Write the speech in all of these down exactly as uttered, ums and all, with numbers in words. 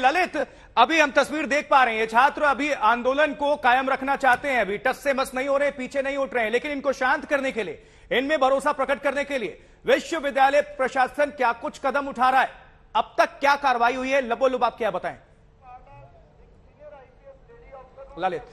ललित, अभी हम तस्वीर देख पा रहे हैं, छात्र अभी आंदोलन को कायम रखना चाहते हैं, अभी टस से मस नहीं हो रहे, पीछे नहीं उठ रहे हैं, लेकिन इनको शांत करने के लिए, इनमें भरोसा प्रकट करने के लिए विश्वविद्यालय प्रशासन क्या कुछ कदम उठा रहा है? अब तक क्या कार्रवाई हुई है? लबोलुब आप क्या बताएं ललित?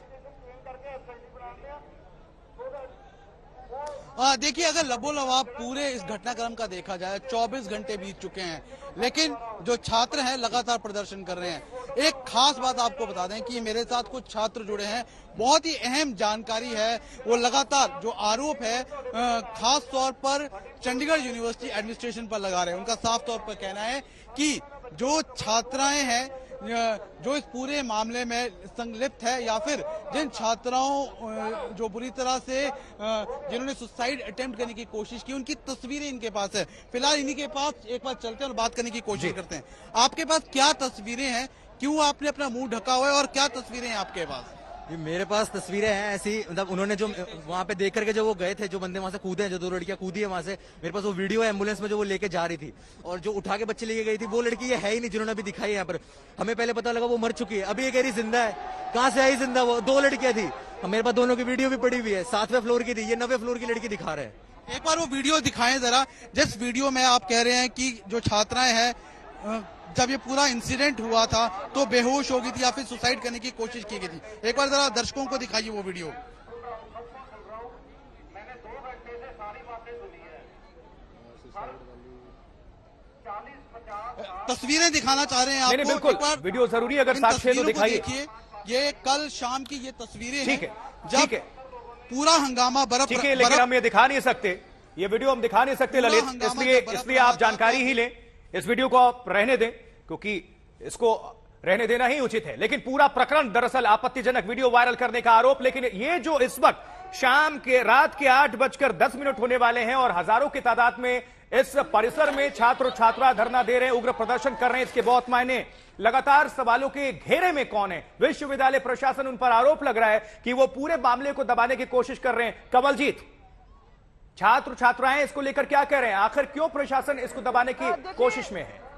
देखिए, अगर लबोलबाब पूरे इस घटनाक्रम का देखा जाए, चौबीस घंटे बीत चुके हैं, लेकिन जो छात्र हैं लगातार प्रदर्शन कर रहे हैं। एक खास बात आपको बता दें कि मेरे साथ कुछ छात्र जुड़े हैं, बहुत ही अहम जानकारी है। वो लगातार जो आरोप है खास तौर पर चंडीगढ़ यूनिवर्सिटी एडमिनिस्ट्रेशन पर लगा रहे हैं। उनका साफ तौर पर कहना है कि जो छात्राएं हैं जो इस पूरे मामले में संलिप्त है, या फिर जिन छात्राओं जो बुरी तरह से जिन्होंने सुसाइड अटेम्प्ट करने की कोशिश की, उनकी तस्वीरें इनके पास है। फिलहाल इन्हीं के पास एक बार चलते हैं और बात करने की कोशिश करते हैं। आपके पास क्या तस्वीरें हैं, क्यों आपने अपना मुंह ढका हुआ है और क्या तस्वीरें हैं आपके पास? ये मेरे पास तस्वीरें हैं ऐसी, मतलब उन्होंने जो वहाँ पे देख करके जो वो गए थे, जो बंदे वहाँ से कूदे हैं, जो दो लड़कियां कूदी है वहाँ से, मेरे पास वो वीडियो है एम्बुलेंस में जो वो लेके जा रही थी, और जो उठा के बच्चे लेके गई थी वो लड़की ये है ही नहीं जिन्होंने अभी दिखाई है यहाँ पर। हमें पहले पता लगा वो मर चुकी है, अभी ये कह रही जिंदा है। कहाँ से आई जिंदा? वो दो लड़कियां थी, मेरे पास दोनों की वीडियो भी पड़ी हुई है। सातवें फ्लोर की थी, ये नवे फ्लोर की लड़की दिखा रहे हैं। एक बार वो वीडियो दिखाएं जरा, जिस वीडियो में आप कह रहे हैं कि जो छात्राएं हैं जब ये पूरा इंसिडेंट हुआ था तो बेहोश हो गई थी या फिर सुसाइड करने की कोशिश की गई थी। एक बार जरा दर्शकों को दिखाइए वो वीडियो। तस्वीरें दिखाना चाह रहे हैं आपको? नहीं, बिल्कुल वीडियो जरूरी है, अगर साक्ष्य तो दिखाइए। ये कल शाम की ये तस्वीरें ठीक है, जब है। पूरा हंगामा बर्फ, ठीक है, लेकिन हम ये दिखा नहीं सकते, ये वीडियो हम दिखा नहीं सकते ललित, इसलिए इसलिए आप जानकारी ही लें। इस वीडियो को आप रहने दें, क्योंकि इसको रहने देना ही उचित है। लेकिन पूरा प्रकरण दरअसल आपत्तिजनक, वीडियो वायरल करने का आरोप, लेकिन ये जो इस वक्त शाम के रात के आठ बजकर दस मिनट होने वाले हैं और हजारों की तादाद में इस परिसर में छात्र छात्रा धरना दे रहे हैं, उग्र प्रदर्शन कर रहे हैं, इसके बहुत मायने। लगातार सवालों के घेरे में कौन है? विश्वविद्यालय प्रशासन, उन पर आरोप लग रहा है कि वो पूरे मामले को दबाने की कोशिश कर रहे हैं। कवलजीत, छात्र छात्राएं इसको लेकर क्या कह रहे हैं? आखिर क्यों प्रशासन इसको दबाने की कोशिश में है?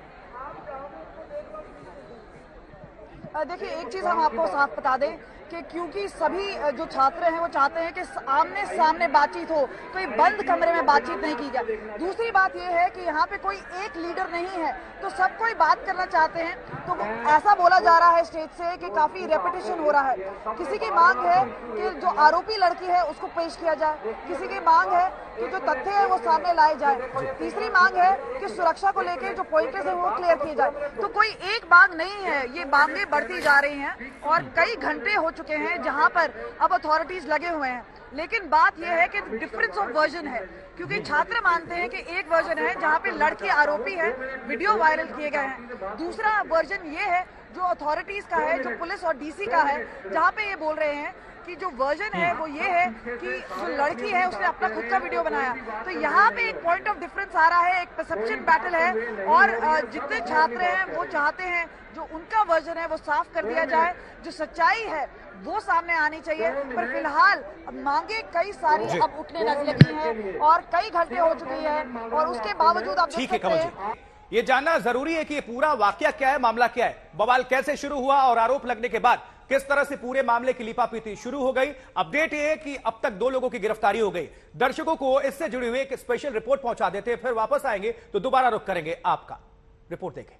देखिए, एक चीज हम आपको साफ बता दें कि क्योंकि सभी जो छात्र हैं वो चाहते हैं कि आमने सामने बातचीत हो, कोई बंद कमरे में बातचीत नहीं की जाए। दूसरी बात यह है कि यहाँ पे कोई एक लीडर नहीं है, तो सब कोई बात करना चाहते हैं। तो ऐसा बोला जा रहा है स्टेज से कि काफी रेपिटेशन हो रहा है। किसी की मांग है कि जो आरोपी लड़की है उसको पेश किया जाए, किसी की मांग है कि जो तथ्य है वो सामने लाए जाए, तीसरी मांग है कि सुरक्षा को लेकर जो पॉइंट्स है वो क्लियर किए जाए। तो कोई एक मांग नहीं है, ये मांगे बढ़ती जा रही हैं और कई घंटे हो चुके हैं जहां पर अब अथॉरिटीज लगे हुए हैं। लेकिन बात यह है कि डिफरेंस ऑफ वर्जन है, क्योंकि छात्र मानते हैं कि एक वर्जन है जहां पे लड़की आरोपी है, वीडियो वायरल किए गए हैं। दूसरा वर्जन ये है जो अथॉरिटीज का है, जो पुलिस और डीसी का है, जहां पे ये बोल रहे हैं कि जो वर्जन है वो ये है कि जो लड़की है उसने अपना खुद का वीडियो बनाया। तो यहाँ पे एक पॉइंट ऑफ डिफरेंस आ रहा है, एक परसेप्शन बैटल है, और जितने छात्र हैं वो चाहते हैं जो उनका वर्जन है वो साफ कर दिया जाए, जो सच्चाई है वो सामने आनी चाहिए। पर फिलहाल मांगे कई सारी अब उठने लगी हैं और कई घंटे हो चुकी है, और उसके बावजूद आप देख सकते हैं। ये जानना जरूरी है कि ये पूरा वाकया क्या है, मामला क्या है, बवाल कैसे शुरू हुआ और आरोप लगने के बाद किस तरह से पूरे मामले की लीपापीती शुरू हो गई। अपडेट ये है कि अब तक दो लोगों की गिरफ्तारी हो गई। दर्शकों को इससे जुड़ी हुई एक स्पेशल रिपोर्ट पहुंचा देते हैं, फिर वापस आएंगे तो दोबारा रुख करेंगे आपका। रिपोर्ट देखें।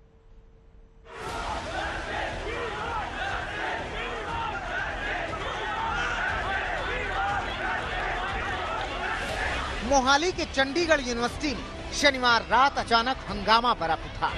मोहाली के चंडीगढ़ यूनिवर्सिटी में शनिवार रात अचानक हंगामा बरप उठा।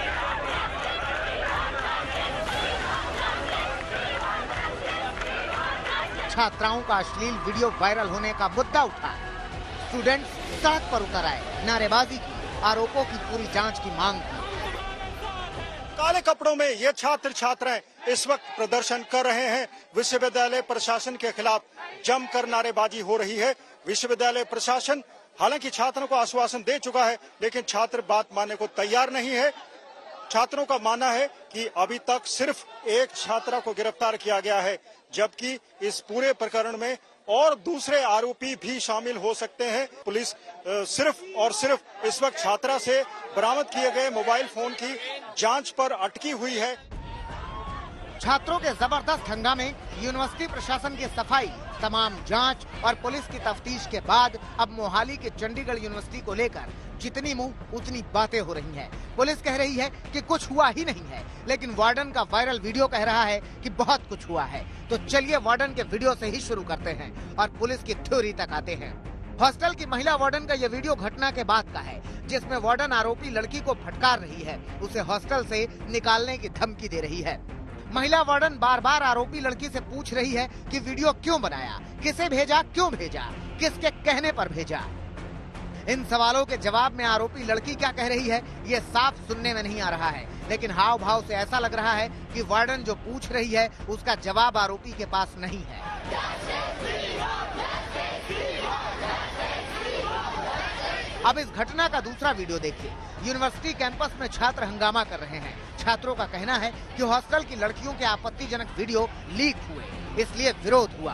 छात्राओं का अश्लील वीडियो वायरल होने का मुद्दा उठा। स्टूडेंट्स सड़क पर उतर आए, नारेबाजी की, आरोपों की पूरी जांच की मांग की। काले कपड़ों में ये छात्र छात्राएं इस वक्त प्रदर्शन कर रहे हैं। विश्वविद्यालय प्रशासन के खिलाफ जमकर नारेबाजी हो रही है। विश्वविद्यालय प्रशासन हालांकि छात्रों को आश्वासन दे चुका है, लेकिन छात्र बात मानने को तैयार नहीं है। छात्रों का मानना है कि अभी तक सिर्फ एक छात्रा को गिरफ्तार किया गया है, जबकि इस पूरे प्रकरण में और दूसरे आरोपी भी शामिल हो सकते हैं। पुलिस सिर्फ और सिर्फ इस वक्त छात्रा से बरामद किए गए मोबाइल फोन की जांच पर अटकी हुई है। छात्रों के जबरदस्त हंगामे, यूनिवर्सिटी प्रशासन की सफाई, तमाम जांच और पुलिस की तफ्तीश के बाद अब मोहाली के चंडीगढ़ यूनिवर्सिटी को लेकर जितनी मुंह उतनी बातें हो रही हैं। पुलिस कह रही है कि कुछ हुआ ही नहीं है, लेकिन वार्डन का वायरल वीडियो कह रहा है कि बहुत कुछ हुआ है। तो चलिए वार्डन के वीडियो से ही शुरू करते हैं और पुलिस की थ्योरी तक आते हैं। हॉस्टल की महिला वार्डन का यह वीडियो घटना के बाद का है, जिसमें वार्डन आरोपी लड़की को फटकार रही है, उसे हॉस्टल से निकालने की धमकी दे रही है। महिला वार्डन बार बार आरोपी लड़की से पूछ रही है कि वीडियो क्यों बनाया, किसे भेजा, क्यों भेजा, किसके कहने पर भेजा। इन सवालों के जवाब में आरोपी लड़की क्या कह रही है ये साफ सुनने में नहीं आ रहा है, लेकिन हाव भाव से ऐसा लग रहा है कि वार्डन जो पूछ रही है उसका जवाब आरोपी के पास नहीं है। अब इस घटना का दूसरा वीडियो देखिए। यूनिवर्सिटी कैंपस में छात्र हंगामा कर रहे हैं। छात्रों का कहना है कि हॉस्टल की लड़कियों के आपत्तिजनक वीडियो लीक हुए, इसलिए विरोध हुआ।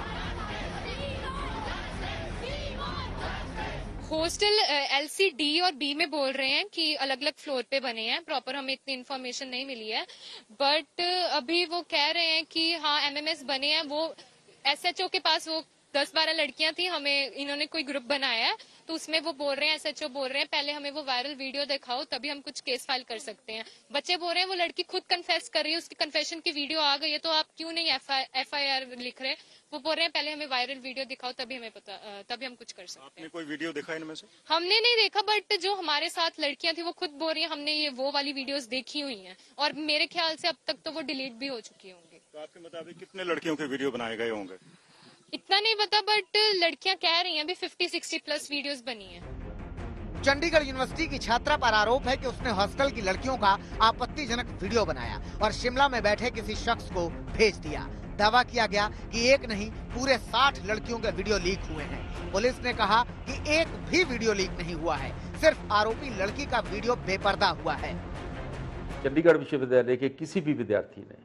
हॉस्टल एलसी डी और बी में बोल रहे हैं कि अलग अलग फ्लोर पे बने हैं, प्रॉपर हमें इतनी इन्फॉर्मेशन नहीं मिली है, बट अभी वो कह रहे हैं कि हाँ एमएमएस बने हैं। वो एसएचओ के पास वो दस बारह लड़कियां थी, हमें इन्होंने कोई ग्रुप बनाया है, तो उसमें वो बोल रहे हैं, एसएचओ बोल रहे हैं पहले हमें वो वायरल वीडियो दिखाओ तभी हम कुछ केस फाइल कर सकते हैं। बच्चे बोल रहे हैं वो लड़की खुद कन्फेस कर रही है, उसकी कन्फेशन की वीडियो आ गई है, तो आप क्यों नहीं एफआईआर लिख रहे। वो बोल रहे हैं पहले हमें वायरल वीडियो दिखाओ तभी हमें पता, तभी हम कुछ कर सकते हैं। आपने कोई वीडियो देखा इनमें से? हमने नहीं देखा, बट जो हमारे साथ लड़कियां थी वो खुद बोल रही है हमने ये वो वाली वीडियोस देखी हुई हैं, और मेरे ख्याल से अब तक तो वो डिलीट भी हो चुकी होंगी। तो आपके मुताबिक कितने लड़कियों के वीडियो बनाए गए होंगे? इतना नहीं पता, बट लड़कियां कह रही हैं अभी फिफ्टी सिक्सटी प्लस वीडियोस बनी हैं। चंडीगढ़ यूनिवर्सिटी की छात्रा पर आरोप है कि उसने हॉस्टल की लड़कियों का आपत्तिजनक वीडियो बनाया और शिमला में बैठे किसी शख्स को भेज दिया। दावा किया गया कि एक नहीं पूरे साठ लड़कियों के वीडियो लीक हुए हैं। पुलिस ने कहा कि एक भी वीडियो लीक नहीं हुआ है, सिर्फ आरोपी लड़की का वीडियो बेपर्दा हुआ है। चंडीगढ़ विश्वविद्यालय के किसी भी विद्यार्थी ने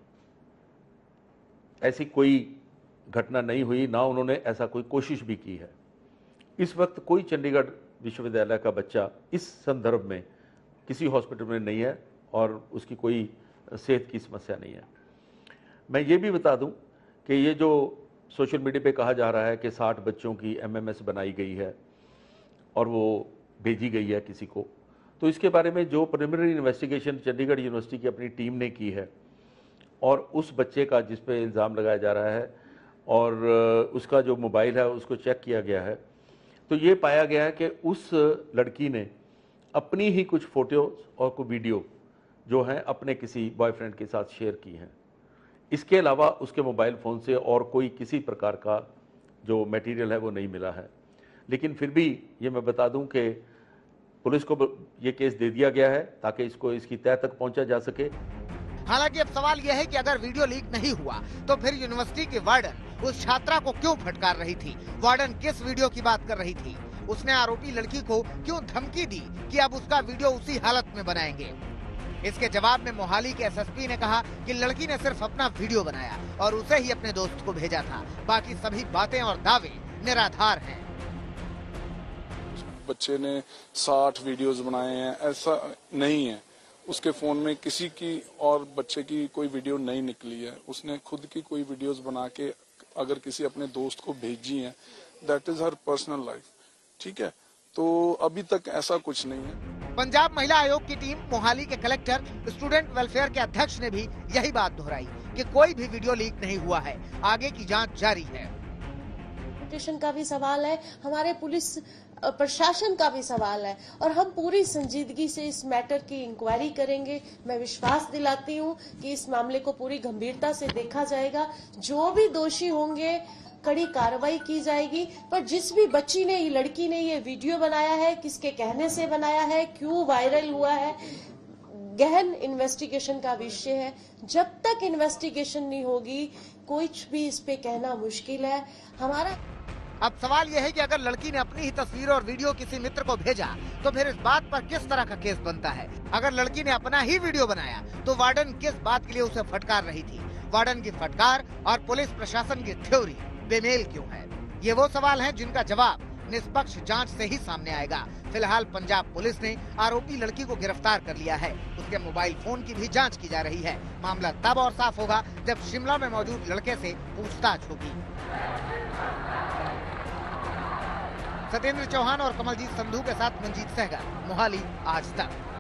ऐसी कोई घटना नहीं हुई, ना उन्होंने ऐसा कोई कोशिश भी की है। इस वक्त कोई चंडीगढ़ विश्वविद्यालय का बच्चा इस संदर्भ में किसी हॉस्पिटल में नहीं है और उसकी कोई सेहत की समस्या नहीं है। मैं ये भी बता दूं कि ये जो सोशल मीडिया पे कहा जा रहा है कि साठ बच्चों की एमएमएस बनाई गई है और वो भेजी गई है किसी को, तो इसके बारे में जो प्रिलिमिनरी इन्वेस्टिगेशन चंडीगढ़ यूनिवर्सिटी की अपनी टीम ने की है और उस बच्चे का जिस पे इल्ज़ाम लगाया जा रहा है और उसका जो मोबाइल है उसको चेक किया गया है, तो ये पाया गया है कि उस लड़की ने अपनी ही कुछ फ़ोटोज़ और कुछ वीडियो जो हैं अपने किसी बॉयफ्रेंड के साथ शेयर की हैं। इसके अलावा उसके मोबाइल फ़ोन से और कोई किसी प्रकार का जो मटेरियल है वो नहीं मिला है। लेकिन फिर भी ये मैं बता दूं कि पुलिस को ये केस दे दिया गया है ताकि इसको इसकी तह तक पहुंचा जा सके। हालांकि अब सवाल यह है कि अगर वीडियो लीक नहीं हुआ तो फिर यूनिवर्सिटी की वार्डन उस छात्रा को क्यों फटकार रही थी? वार्डन किस वीडियो की बात कर रही थी? उसने आरोपी लड़की को क्यों धमकी दी कि अब उसका वीडियो उसी हालत में बनाएंगे? इसके जवाब में मोहाली के एसएसपी ने कहा कि लड़की ने सिर्फ अपना वीडियो बनाया और उसे ही अपने दोस्त को भेजा था, बाकी सभी बातें और दावे निराधार हैं। बच्चे ने साठ वीडियोस बनाए हैं, ऐसा नहीं है। उसके फोन में किसी की और बच्चे की कोई वीडियो नहीं निकली है। उसने खुद की कोई वीडियोस बना के अगर किसी अपने दोस्त को भेजी है, that is her personal life, ठीक है। तो अभी तक ऐसा कुछ नहीं है। पंजाब महिला आयोग की टीम, मोहाली के कलेक्टर, स्टूडेंट वेलफेयर के अध्यक्ष ने भी यही बात दोहराई कि कोई भी वीडियो लीक नहीं हुआ है, आगे की जांच जारी है। का भी सवाल है, हमारे पुलिस प्रशासन का भी सवाल है और हम पूरी संजीदगी से इस मैटर की इंक्वायरी करेंगे। मैं विश्वास दिलाती हूँ कि इस मामले को पूरी गंभीरता से देखा जाएगा। जो भी दोषी होंगे कड़ी कार्रवाई की जाएगी। पर जिस भी बच्ची ने, लड़की ने ये वीडियो बनाया है, किसके कहने से बनाया है, क्यों वायरल हुआ है, गहन इन्वेस्टिगेशन का विषय है। जब तक इन्वेस्टिगेशन नहीं होगी कुछ भी इस पे कहना मुश्किल है। हमारा अब सवाल यह है कि अगर लड़की ने अपनी ही तस्वीर और वीडियो किसी मित्र को भेजा तो फिर इस बात पर किस तरह का केस बनता है? अगर लड़की ने अपना ही वीडियो बनाया तो वार्डन किस बात के लिए उसे फटकार रही थी? वार्डन की फटकार और पुलिस प्रशासन की थ्योरी बेमेल क्यों है? ये वो सवाल हैं जिनका जवाब निष्पक्ष जांच से ही सामने आएगा। फिलहाल पंजाब पुलिस ने आरोपी लड़की को गिरफ्तार कर लिया है। उसके मोबाइल फोन की भी जांच की जा रही है। मामला तब और साफ होगा जब शिमला में मौजूद लड़के से पूछताछ होगी। सत्येंद्र चौहान और कमलजीत संधू के साथ मंजीत सहगल, मोहाली, आज तक।